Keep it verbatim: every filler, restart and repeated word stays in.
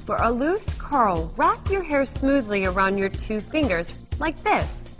For a loose curl, wrap your hair smoothly around your two fingers, like this.